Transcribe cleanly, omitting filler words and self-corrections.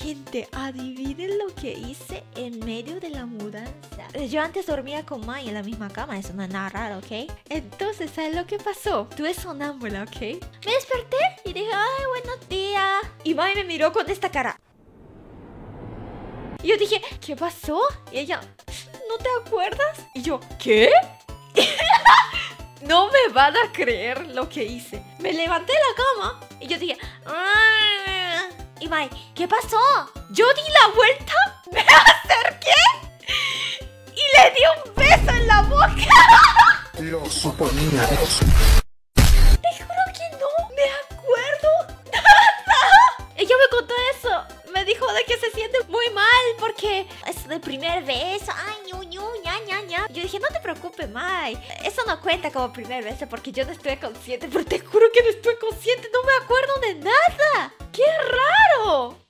Gente, adivinen lo que hice en medio de la mudanza. Yo antes dormía con Mai en la misma cama, eso no es nada raro, ¿ok? Entonces, ¿sabes lo que pasó? Tuve sonámbula, ¿ok? Me desperté y dije, ay, buenos días. Y Mai me miró con esta cara. Y yo dije, ¿qué pasó? Y ella, ¿no te acuerdas? Y yo, ¿qué? No me van a creer lo que hice. Me levanté de la cama y yo dije, ¡ah! Y Mai, ¿qué pasó? Yo di la vuelta, me acerqué y le di un beso en la boca. Lo suponía. Te juro que no me acuerdo nada. Ella me contó eso. Me dijo de que se siente muy mal porque es el primer beso. Ay, ña. Yo dije, no te preocupes, Mai. Eso no cuenta como primer beso porque yo no estuve consciente. Pero te juro que no estuve consciente. No me acuerdo de nada. ¡Qué raro!